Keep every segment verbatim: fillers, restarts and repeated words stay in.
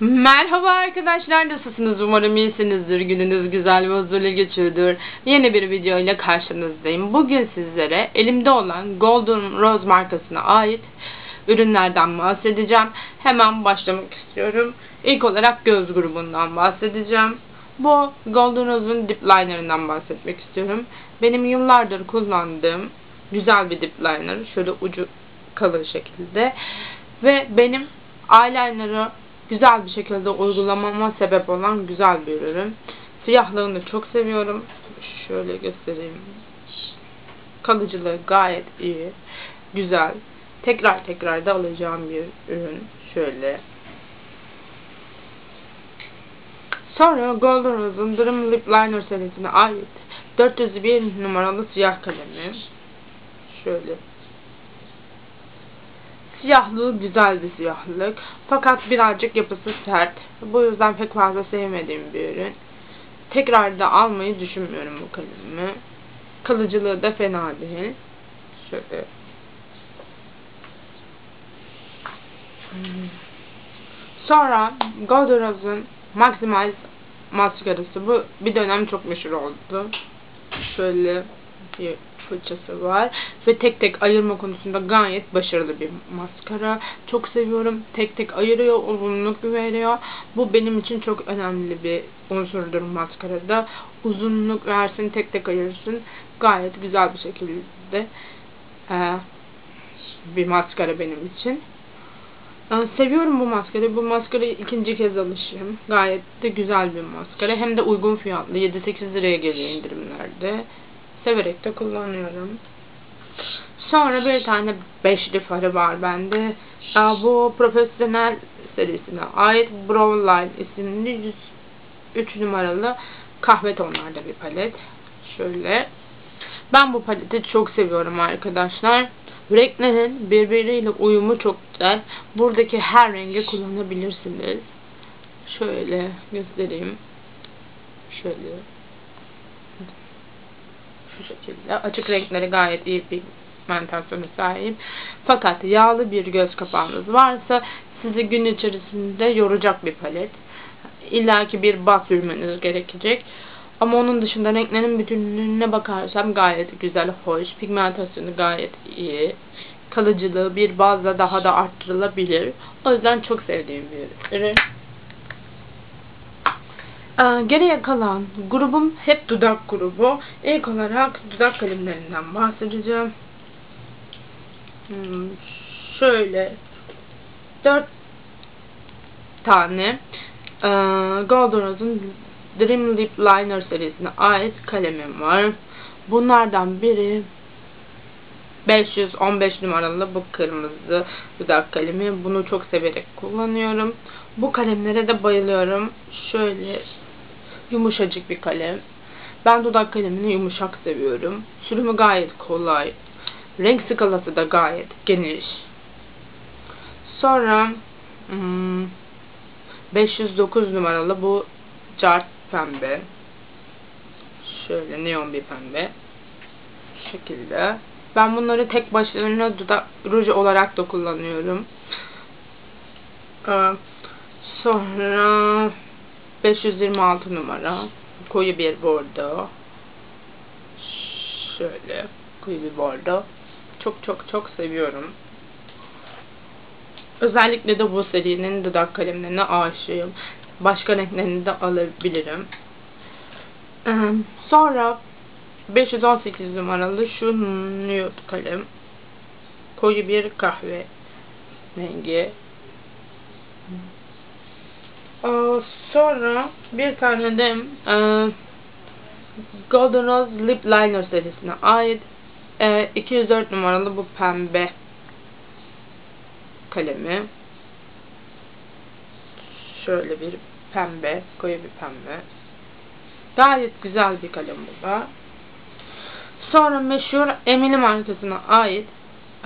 Merhaba arkadaşlar, nasılsınız? Umarım iyisinizdir. Gününüz güzel ve huzurlu geçiyordur. Yeni bir video ile karşınızdayım. Bugün sizlere elimde olan Golden Rose markasına ait ürünlerden bahsedeceğim. Hemen başlamak istiyorum. İlk olarak göz grubundan bahsedeceğim. Bu Golden Rose'un dip liner'ından bahsetmek istiyorum. Benim yıllardır kullandığım güzel bir dip liner. Şöyle ucu kalın şekilde. Ve benim eyeliner'ı güzel bir şekilde uygulamama sebep olan güzel bir ürün. Siyahlığını çok seviyorum. Şöyle göstereyim. Kalıcılığı gayet iyi. Güzel. Tekrar tekrar da alacağım bir ürün. Şöyle. Sonra Golden Rose'un Dream Lip Liner serisine ait dört yüz bir numaralı siyah kalemi. Şöyle. Siyahlığı güzel bir siyahlık. Fakat birazcık yapısı sert. Bu yüzden pek fazla sevmediğim bir ürün. Tekrar da almayı düşünmüyorum bu kalemimi. Kalıcılığı da fena değil. Şöyle. Sonra Golden Rose'un Maximize maskarası. Bu bir dönem çok meşhur oldu. Şöyle bir fırçası var ve tek tek ayırma konusunda gayet başarılı bir maskara. Çok seviyorum. Tek tek ayırıyor, uzunluk veriyor. Bu benim için çok önemli bir unsurdur maskarada. Uzunluk versin, tek tek ayırsın. Gayet güzel bir şekilde ee, bir maskara benim için. Yani seviyorum bu maskarayı. Bu maskarayı ikinci kez alışım. Gayet de güzel bir maskara. Hem de uygun fiyatlı. yedi sekiz liraya geliyor indirimlerde. Severek de kullanıyorum. Sonra bir tane beşli farı var bende. Bu profesyonel serisine ait Brow Line isimli yüz üç numaralı kahve tonlarda bir palet. Şöyle. Ben bu paleti çok seviyorum arkadaşlar. Renklerin birbiriyle uyumu çok güzel. Buradaki her rengi kullanabilirsiniz. Şöyle göstereyim. Şöyle. Şu şekilde. Açık renkleri gayet iyi pigmentasyona sahip. Fakat yağlı bir göz kapağınız varsa sizi gün içerisinde yoracak bir palet. İlla ki bir baz sürmeniz gerekecek. Ama onun dışında renklerin bütünlüğüne bakarsam gayet güzel, hoş. Pigmentasyonu gayet iyi. Kalıcılığı bir bazla daha da arttırılabilir. O yüzden çok sevdiğim bir ürün. Ee, geriye kalan grubum hep dudak grubu. İlk olarak dudak kalemlerinden bahsedeceğim. Hmm, şöyle dört tane e, Golden Rose'un Dream Lip Liner serisine ait kalemim var. Bunlardan biri beş yüz on beş numaralı bu kırmızı dudak kalemi. Bunu çok severek kullanıyorum. Bu kalemlere de bayılıyorum. Şöyle yumuşacık bir kalem. Ben dudak kalemini yumuşak seviyorum. Sürümü gayet kolay. Renk skalası da gayet geniş. Sonra hmm, beş yüz dokuz numaralı bu Cart pembe. Şöyle neon bir pembe. Şu şekilde. Ben bunları tek başlarına dudak ruju olarak da kullanıyorum. Ee, sonra beş yüz yirmi altı numara. Koyu bir bordo. Şöyle koyu bir bordo. Çok çok çok seviyorum. Özellikle de bu serinin dudak kalemlerine aşığım. Başka renklerini de alabilirim. Ee, sonra beş yüz on sekiz numaralı şu nude kalem. Koyu bir kahve rengi. Ee, sonra bir tane de e, Golden Rose Lip Liner serisine ait e, iki yüz dört numaralı bu pembe kalemi. Şöyle bir pembe, koyu bir pembe. Gayet güzel bir kalem bu da. Sonra meşhur Emily markasına ait e,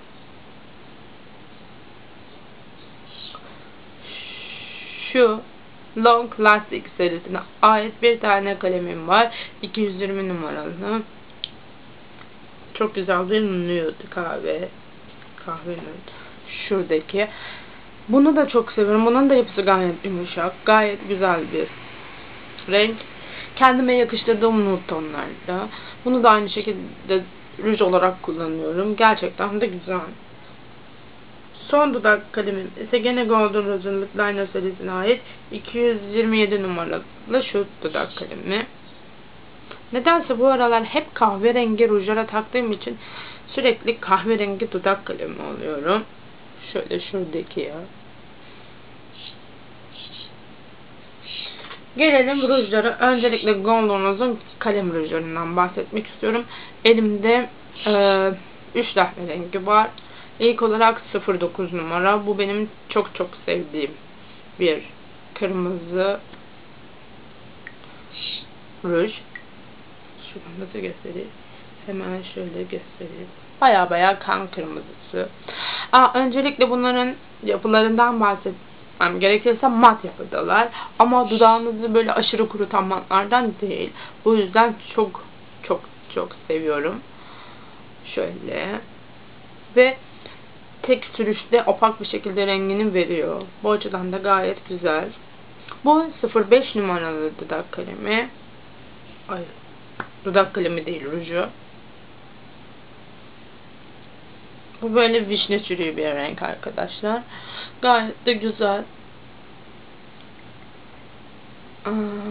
şu Long Lasting serisine ait bir tane kalemim var. iki yüz yirmi numaralı. Çok güzel bir nude kahve. Kahve nude. Şuradaki. Bunu da çok seviyorum. Bunun da yapısı gayet yumuşak. Gayet güzel bir renk. Kendime yakıştırdığım nude tonlarda. Bunu da aynı şekilde ruj olarak kullanıyorum. Gerçekten de güzel. Son dudak kalemim ise gene Golden Rose'un Lip Liner serisine ait iki yüz yirmi yedi numaralı şu dudak kalemi. Nedense bu aralar hep kahverengi rujlara taktığım için sürekli kahverengi dudak kalemi alıyorum. Şöyle şuradaki ya. Gelelim rujlara. Öncelikle Golden Rose'un kalem rujlarından bahsetmek istiyorum. Elimde üç tane rengi var. İlk olarak sıfır dokuz numara. Bu benim çok çok sevdiğim bir kırmızı ruj. Şuradan nasıl göstereyim? Hemen şöyle göstereyim. Baya baya kan kırmızısı. Aa, öncelikle bunların yapılarından bahsetmem gerekirse mat yapıdalar. Ama dudağınızı böyle aşırı kurutan matlardan değil. Bu yüzden çok çok çok seviyorum. Şöyle. Ve tek sürüşte opak bir şekilde rengini veriyor. Bu açıdan da gayet güzel. Bu sıfır beş numaralı dudak kalemi. Ay, dudak kalemi değil, ruju. Bu böyle vişne çürüğü bir renk arkadaşlar. Gayet de güzel. Aa,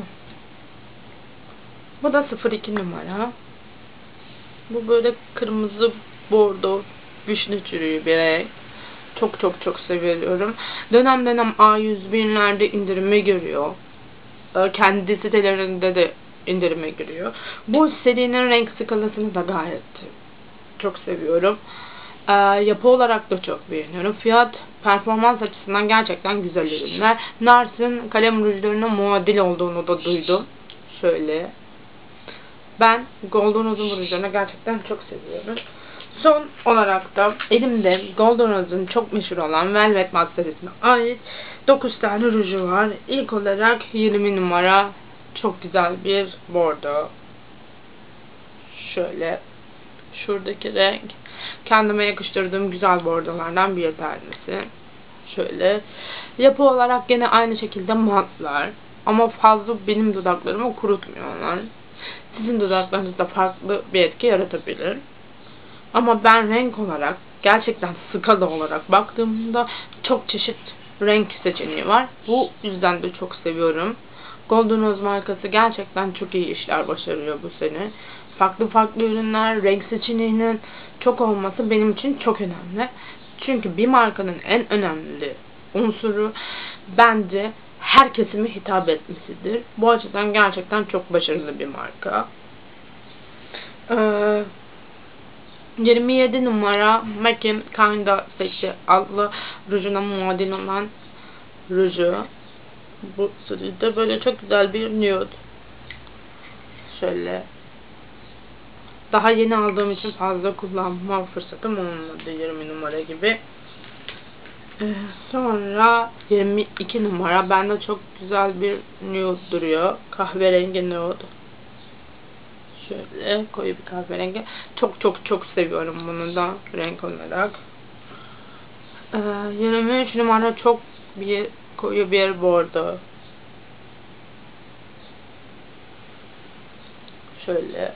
bu da sıfır iki numara. Bu böyle kırmızı bordo vişne çürüğü bir renk. Çok çok çok seviyorum. Dönem dönem A yüz binlerde indirime giriyor. Kendi sitelerinde de indirime giriyor. Bu serinin renk skalasını da gayet çok seviyorum. Ee, yapı olarak da çok beğeniyorum. Fiyat performans açısından gerçekten güzel ürünler. Nars'ın kalem rujlarının muadil olduğunu da duydum. Şöyle. Ben Golden Rose'un rujlarını gerçekten çok seviyorum. Son olarak da elimde Golden Rose'un çok meşhur olan Velvet Matte serisine ait dokuz tane ruju var. İlk olarak yirmi numara çok güzel bir bordo. Şöyle. Şuradaki renk. Kendime yakıştırdığım güzel bordolardan bir tanesi. Şöyle. Yapı olarak gene aynı şekilde matlar. Ama fazla benim dudaklarımı kurutmuyorlar. Sizin dudaklarınızda farklı bir etki yaratabilir. Ama ben renk olarak, gerçekten skala olarak baktığımda çok çeşit renk seçeneği var. Bu yüzden de çok seviyorum. Golden Rose markası gerçekten çok iyi işler başarıyor bu sene. Farklı farklı ürünler, renk seçeneğinin çok olması benim için çok önemli. Çünkü bir markanın en önemli unsuru bence her kesime hitap etmesidir. Bu açıdan gerçekten çok başarılı bir marka. Ee, yirmi yedi numara MAC'in Kinda Sexy adlı rujuna muadil olan ruju. Bu seride böyle çok güzel bir nude. Şöyle. Daha yeni aldığım için fazla kullanma fırsatım olmadı yirmi numara gibi. Ee, sonra yirmi iki numara. Bende çok güzel bir nude duruyor. Kahverengi nude. Şöyle koyu bir kahverengi. Çok çok çok seviyorum bunu da renk olarak. Ee, yirmi üç numara çok bir koyu bir bordo. Şöyle.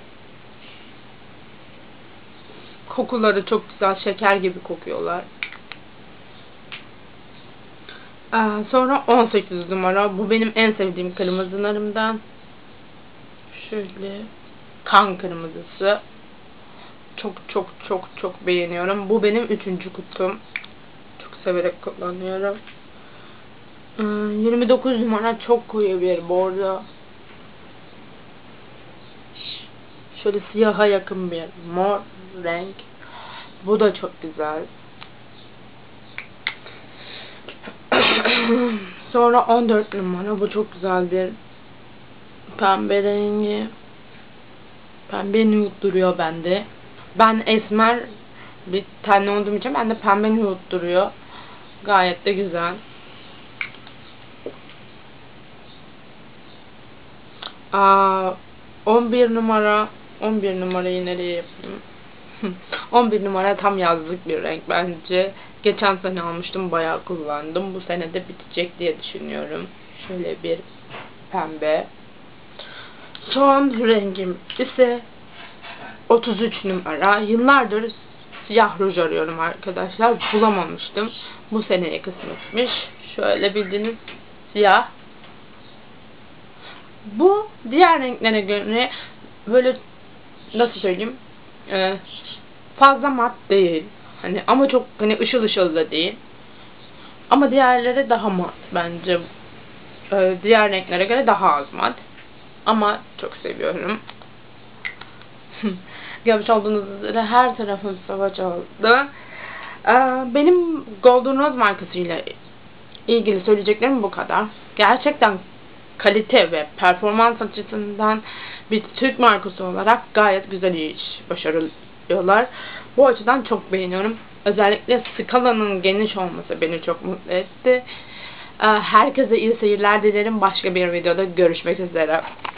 Kokuları çok güzel. Şeker gibi kokuyorlar. Ee, sonra on sekiz numara. Bu benim en sevdiğim kırmızılarımdan. Şöyle. Kan kırmızısı. Çok çok çok çok beğeniyorum. Bu benim üçüncü kutum. Çok severek kullanıyorum. Ee, yirmi dokuz numara çok koyu bir bordo. Şöyle siyaha yakın bir mor renk. Bu da çok güzel. Sonra on dört numara. Bu çok güzel bir pembe rengi. Pembe nude duruyor bende. Ben esmer bir tane olduğum için bende pembe nude duruyor. Gayet de güzel. Aa, on bir numara. on bir numarayı nereye yapayım? on bir numara tam yazlık bir renk bence. Geçen sene almıştım. Bayağı kullandım. Bu sene de bitecek diye düşünüyorum. Şöyle bir pembe. Son rengim ise otuz üç numara. Yıllardır siyah ruj arıyorum arkadaşlar. Bulamamıştım. Bu seneye kısmetmiş. Şöyle bildiğiniz siyah. Bu diğer renklere göre böyle, nasıl söyleyeyim, ee, fazla mat değil. Hani ama çok hani ışıl ışıl da değil. Ama diğerleri daha mat bence. Ee, diğer renklere göre daha az mat. Ama çok seviyorum. Görmüş olduğunuz üzere her tarafım savaş oldu. Ee, benim Golden Rose markasıyla ilgili söyleyeceklerim bu kadar. Gerçekten kalite ve performans açısından bir Türk markası olarak gayet güzel iş başarıyorlar. Bu açıdan çok beğeniyorum. Özellikle skalanın geniş olması beni çok mutlu etti. Herkese iyi seyirler dilerim. Başka bir videoda görüşmek üzere.